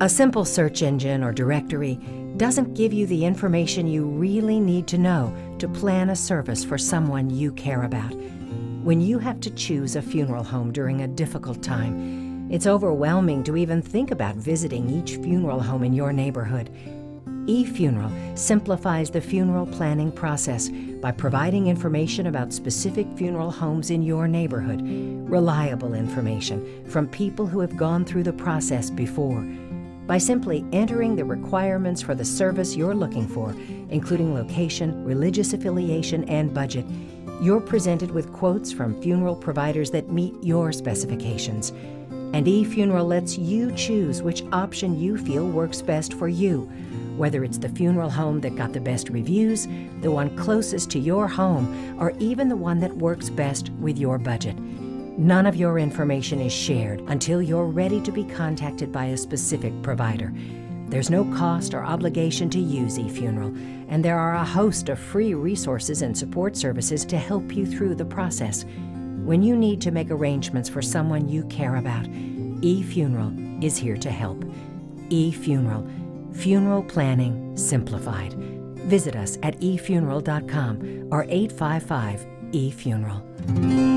A simple search engine or directory doesn't give you the information you really need to know to plan a service for someone you care about. When you have to choose a funeral home during a difficult time, it's overwhelming to even think about visiting each funeral home in your neighborhood. eFuneral simplifies the funeral planning process by providing information about specific funeral homes in your neighborhood, reliable information from people who have gone through the process before. By simply entering the requirements for the service you're looking for, including location, religious affiliation, and budget, you're presented with quotes from funeral providers that meet your specifications. And eFuneral lets you choose which option you feel works best for you, whether it's the funeral home that got the best reviews, the one closest to your home, or even the one that works best with your budget. None of your information is shared until you're ready to be contacted by a specific provider. There's no cost or obligation to use eFuneral, and there are a host of free resources and support services to help you through the process. When you need to make arrangements for someone you care about, eFuneral is here to help. eFuneral, funeral planning simplified. Visit us at efuneral.com or 855-eFuneral.